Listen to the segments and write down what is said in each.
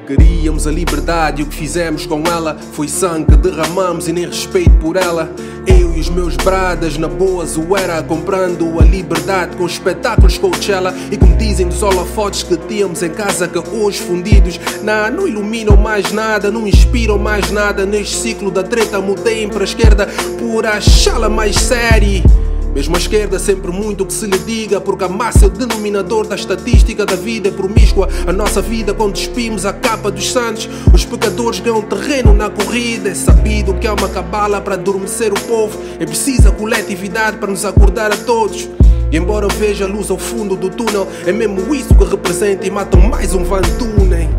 Queríamos a liberdade e o que fizemos com ela foi sangue, derramamos e nem respeito por ela. Eu e os meus bradas na boa zoeira, comprando a liberdade com espetáculos Coachella. E como dizem dos holofotes que tínhamos em casa, que hoje fundidos não iluminam mais nada, não inspiram mais nada. Neste ciclo da treta mudei para a esquerda por achá-la mais séria. Mesmo a esquerda sempre muito que se lhe diga, porque a massa é o denominador da estatística da vida é promíscua. A nossa vida quando despimos a capa dos santos, os pecadores ganham terreno na corrida. É sabido que há uma cabala para adormecer o povo, é precisa coletividade para nos acordar a todos. E embora eu veja a luz ao fundo do túnel, é mesmo isso que representa e matam mais um Van Tunen.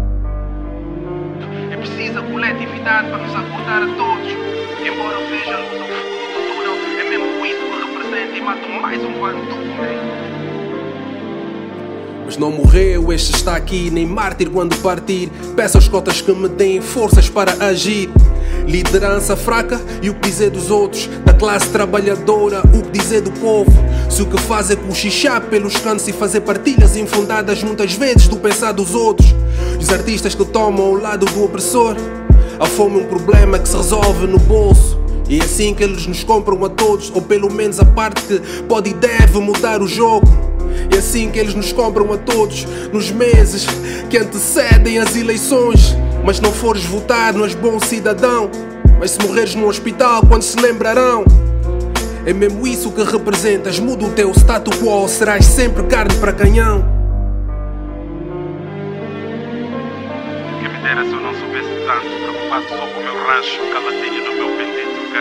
É precisa coletividade para nos acordar a todos. E embora eu veja a luz ao fundo do túnel, é mesmo isso que representa e matam mais um Van Tunen. Mas não morreu, este está aqui, nem mártir quando partir. Peço aos cotas que me deem forças para agir. Liderança fraca e o que dizer dos outros, da classe trabalhadora, o que dizer do povo. Se o que faz é cochichar pelos cantos e fazer partilhas infundadas muitas vezes do pensar dos outros. Os artistas que tomam o lado do opressor, a fome é um problema que se resolve no bolso. E é assim que eles nos compram a todos, ou pelo menos a parte que pode e deve mudar o jogo. É assim que eles nos compram a todos, nos meses que antecedem as eleições. Mas se não fores votar, não és bom cidadão. Mas se morreres no hospital, quando se lembrarão. É mesmo isso que representas, muda o teu status quo, serás sempre carne para canhão. Quem me dera se eu não soubesse tanto, preocupado só com o meu rancho, caladinho no meu bendito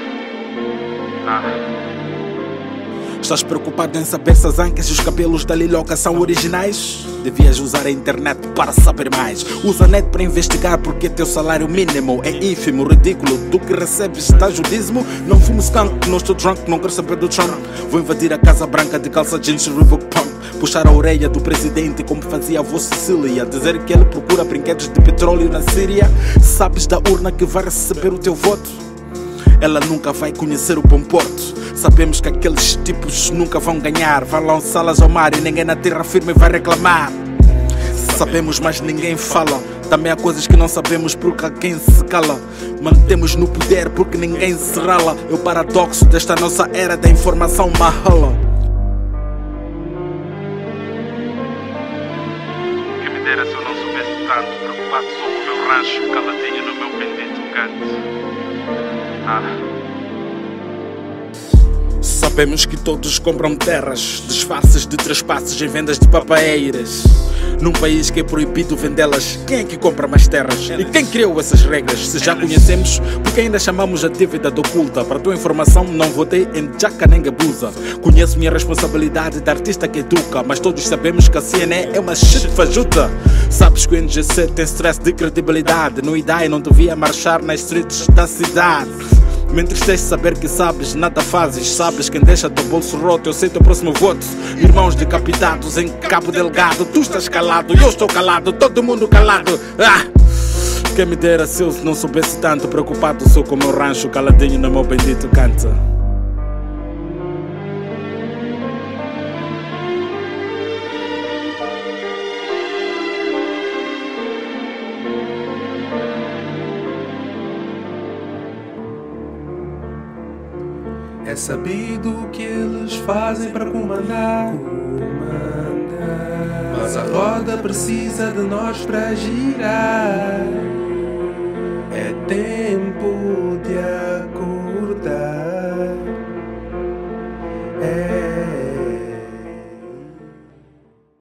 canto. Estás preocupado em saber se as ancas e os cabelos da Liloca são originais? Devias usar a internet para saber mais. Usa a net para investigar porque teu salário mínimo é ínfimo, ridículo. Do que recebes dá judismo. Não fumo skunk, não estou drunk, não quero saber do Trump. Vou invadir a Casa Branca de calça jeans e Reebok Pump. Puxar a orelha do presidente como fazia a avó Cecília. Dizer que ele procura brinquedos de petróleo na Síria. Sabes da urna que vai receber o teu voto? Ela nunca vai conhecer o bom porto. Sabemos que aqueles tipos nunca vão ganhar. Vai lançá-las ao mar e ninguém na terra firme vai reclamar. Sabemos, mas ninguém fala. Também há coisas que não sabemos porque alguém se cala. Mantemos no poder porque ninguém se rala. É o paradoxo desta nossa era da informação mahala. Quem me dera se eu não soubesse tanto, preocupado só com o meu rancho, caladinho no meu bendito canto. Sabemos que todos compram terras, disfarces de trespassos em vendas de papaeiras. Num país que é proibido vendê-las, quem é que compra mais terras? E quem criou essas regras? Se já conhecemos, porque ainda chamamos a dívida de oculta? Para tua informação, não votei em Jaca nem Gabuza. Conheço minha responsabilidade de artista que educa, mas todos sabemos que a CNN é uma shit fajuta. Sabes que o NGC tem stress de credibilidade. No IDAI não devia marchar nas streets da cidade. Me entristece saber que sabes, nada fazes. Sabes quem deixa teu bolso roto, eu sei teu próximo voto. Irmãos decapitados em Cabo Delgado. Tu estás calado, eu estou calado, todo mundo calado. Quem me dera se eu não soubesse tanto. Preocupado sou com o meu rancho, caladinho no meu bendito canto. É sabido que eles fazem para comandar. Mas a roda precisa de nós para girar. É tempo de